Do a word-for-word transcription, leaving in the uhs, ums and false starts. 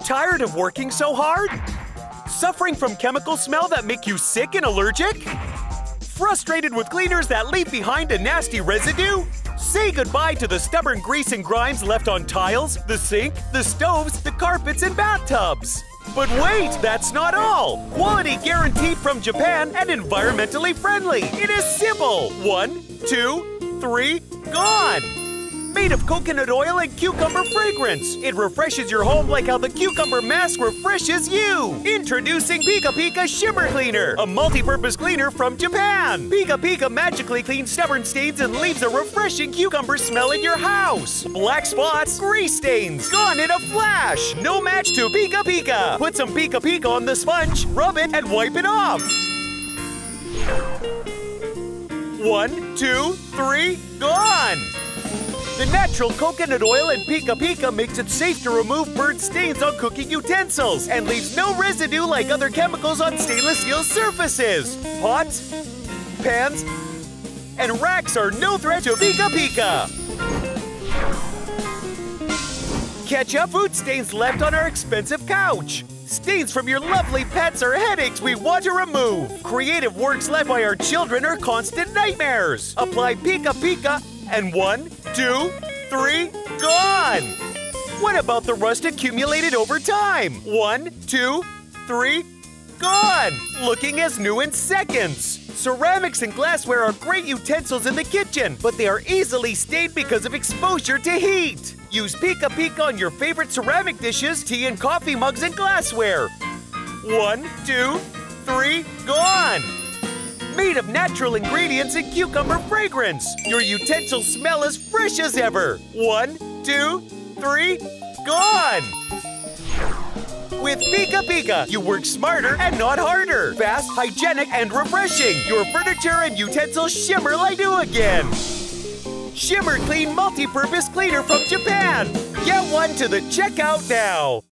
Tired of working so hard? Suffering from chemical smell that make you sick and allergic? Frustrated with cleaners that leave behind a nasty residue? Say goodbye to the stubborn grease and grimes left on tiles, the sink, the stoves, the carpets, and bathtubs. But wait, that's not all! Quality guaranteed from Japan and environmentally friendly. It is simple. One, two, three, gone! Made of coconut oil and cucumber fragrance. It refreshes your home like how the cucumber mask refreshes you. Introducing Pika Pika Shimmer Cleaner, a multi-purpose cleaner from Japan. Pika Pika magically cleans stubborn stains and leaves a refreshing cucumber smell in your house. Black spots, grease stains, gone in a flash. No match to Pika Pika. Put some Pika Pika on the sponge, rub it, and wipe it off. One, two, three, gone! The natural coconut oil in Pika Pika makes it safe to remove burnt stains on cooking utensils and leaves no residue like other chemicals on stainless steel surfaces. Pots, pans, and racks are no threat to Pika Pika. Catch up food stains left on our expensive couch. Stains from your lovely pets are headaches we want to remove. Creative works left by our children are constant nightmares. Apply Pika Pika and one, two, three, gone! What about the rust accumulated over time? One, two, three, gone! Looking as new in seconds. Ceramics and glassware are great utensils in the kitchen, but they are easily stained because of exposure to heat. Use Pika Pika on your favorite ceramic dishes, tea and coffee mugs, and glassware. One, two, three, gone! Made of natural ingredients and cucumber fragrance. Your utensils smell as fresh as ever. One, two, three, gone! With Pika Pika, you work smarter and not harder. Fast, hygienic, and refreshing. Your furniture and utensils shimmer like new again. Shimmer Clean Multi-Purpose Cleaner from Japan. Get one to the checkout now.